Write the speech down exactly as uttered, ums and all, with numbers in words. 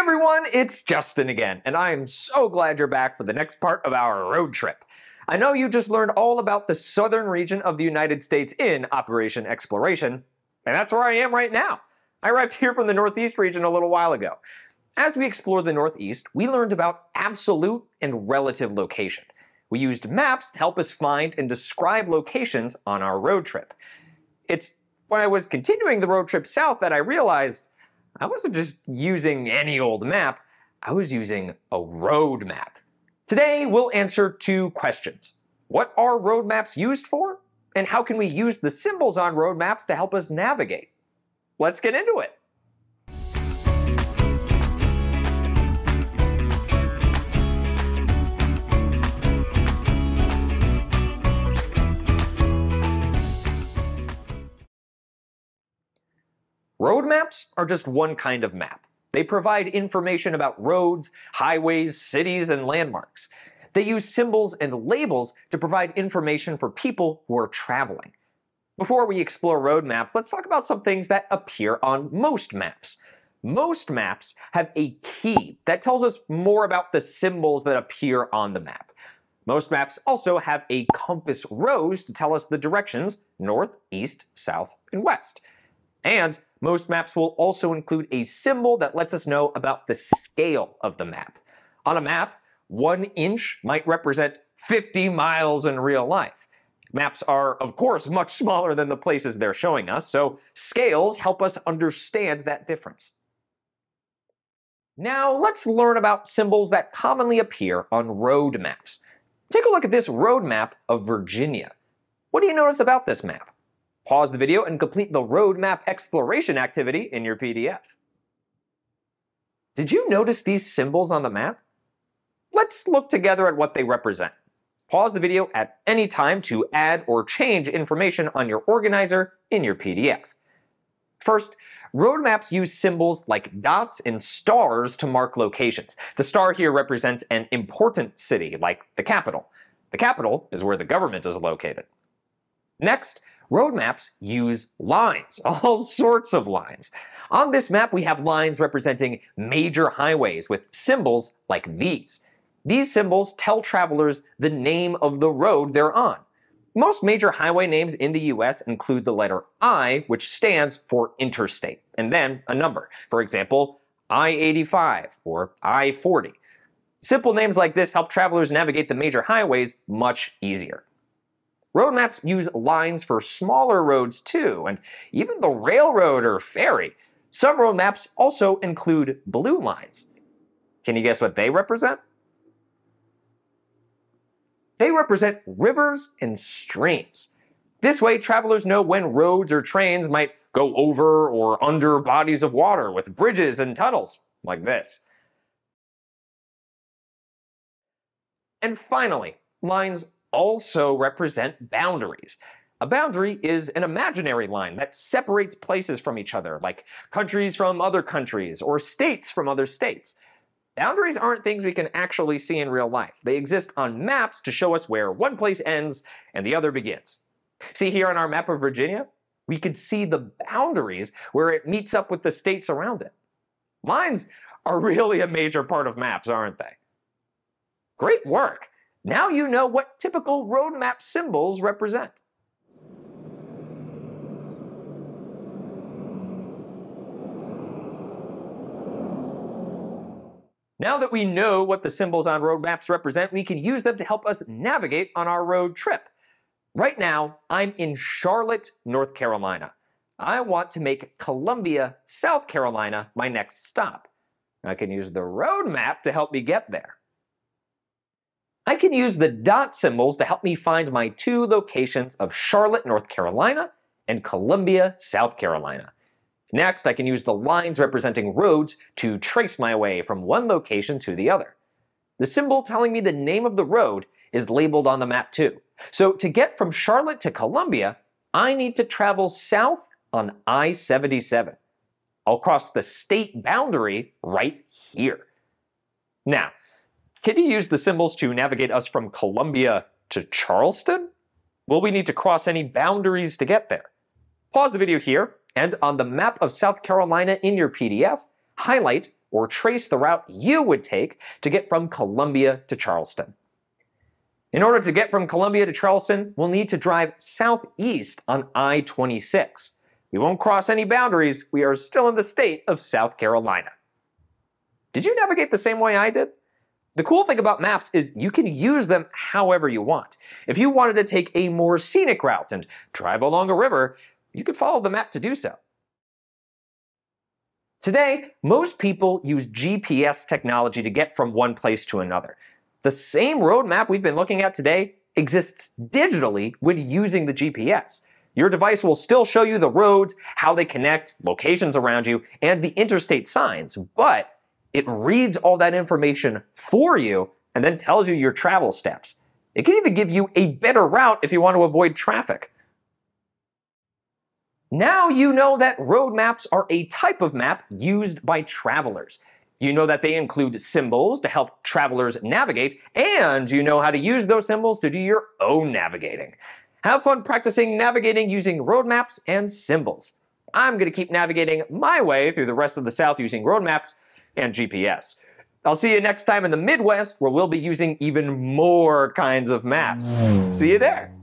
everyone, it's Justin again, and I am so glad you're back for the next part of our road trip. I know you just learned all about the southern region of the United States in Operation Exploration, and that's where I am right now. I arrived here from the Northeast region a little while ago. As we explored the Northeast, we learned about absolute and relative location. We used maps to help us find and describe locations on our road trip. It's when I was continuing the road trip south that I realized I wasn't just using any old map, I was using a road map. Today, we'll answer two questions. What are road maps used for? And how can we use the symbols on road maps to help us navigate? Let's get into it. Road maps are just one kind of map. They provide information about roads, highways, cities, and landmarks. They use symbols and labels to provide information for people who are traveling. Before we explore road maps, let's talk about some things that appear on most maps. Most maps have a key that tells us more about the symbols that appear on the map. Most maps also have a compass rose to tell us the directions north, east, south, and west. And most maps will also include a symbol that lets us know about the scale of the map. On a map, one inch might represent fifty miles in real life. Maps are, of course, much smaller than the places they're showing us, so scales help us understand that difference. Now let's learn about symbols that commonly appear on road maps. Take a look at this road map of Virginia. What do you notice about this map? Pause the video and complete the road map exploration activity in your P D F. Did you notice these symbols on the map? Let's look together at what they represent. Pause the video at any time to add or change information on your organizer in your P D F. First, road maps use symbols like dots and stars to mark locations. The star here represents an important city, like the capital. The capital is where the government is located. Next, road maps use lines, all sorts of lines. On this map, we have lines representing major highways with symbols like these. These symbols tell travelers the name of the road they're on. Most major highway names in the U S include the letter I, which stands for interstate, and then a number. For example, I eighty-five or I forty. Simple names like this help travelers navigate the major highways much easier. Road maps use lines for smaller roads too, and even the railroad or ferry. Some road maps also include blue lines. Can you guess what they represent? They represent rivers and streams. This way, travelers know when roads or trains might go over or under bodies of water with bridges and tunnels, like this. And finally, lines also represent boundaries. A boundary is an imaginary line that separates places from each other, like countries from other countries or states from other states. Boundaries aren't things we can actually see in real life. They exist on maps to show us where one place ends and the other begins. See here on our map of Virginia? We could see the boundaries where it meets up with the states around it. Lines are really a major part of maps, aren't they? Great work! Now you know what typical road map symbols represent. Now that we know what the symbols on road maps represent, we can use them to help us navigate on our road trip. Right now, I'm in Charlotte, North Carolina. I want to make Columbia, South Carolina my next stop. I can use the road map to help me get there. I can use the dot symbols to help me find my two locations of Charlotte, North Carolina and Columbia, South Carolina. Next, I can use the lines representing roads to trace my way from one location to the other. The symbol telling me the name of the road is labeled on the map too. So to get from Charlotte to Columbia, I need to travel south on I seventy-seven. I'll cross the state boundary right here. Now, can you use the symbols to navigate us from Columbia to Charleston? Will we need to cross any boundaries to get there? Pause the video here, and on the map of South Carolina in your P D F, highlight or trace the route you would take to get from Columbia to Charleston. In order to get from Columbia to Charleston, we'll need to drive southeast on I twenty-six. We won't cross any boundaries. We are still in the state of South Carolina. Did you navigate the same way I did? The cool thing about maps is you can use them however you want. If you wanted to take a more scenic route and drive along a river, you could follow the map to do so. Today, most people use G P S technology to get from one place to another. The same road map we've been looking at today exists digitally when using the G P S. Your device will still show you the roads, how they connect, locations around you, and the interstate signs, but it reads all that information for you and then tells you your travel steps. It can even give you a better route if you want to avoid traffic. Now you know that road maps are a type of map used by travelers. You know that they include symbols to help travelers navigate, and you know how to use those symbols to do your own navigating. Have fun practicing navigating using road maps and symbols. I'm going to keep navigating my way through the rest of the South using road maps and G P S. I'll see you next time in the Midwest, where we'll be using even more kinds of maps. See you there.